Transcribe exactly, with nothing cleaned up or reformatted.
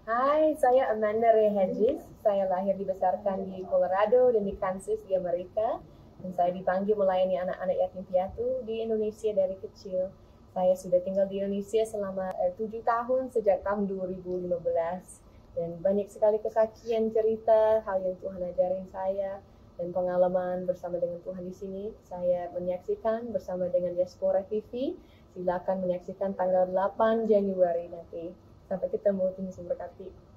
Hai, saya Amanda Ray Hedges. Saya lahir dibesarkan di Colorado dan di Kansas di Amerika. Dan saya dipanggil melayani anak-anak yatim piatu di Indonesia dari kecil. Saya sudah tinggal di Indonesia selama eh, tujuh tahun sejak tahun dua ribu lima belas. Dan banyak sekali kesaksian cerita, hal yang Tuhan ajarin saya, dan pengalaman bersama dengan Tuhan di sini. Saya menyaksikan bersama dengan Diaspora T V. Silakan menyaksikan tanggal delapan Januari nanti. Sampai ketemu, Tuhan Yesus memberkati.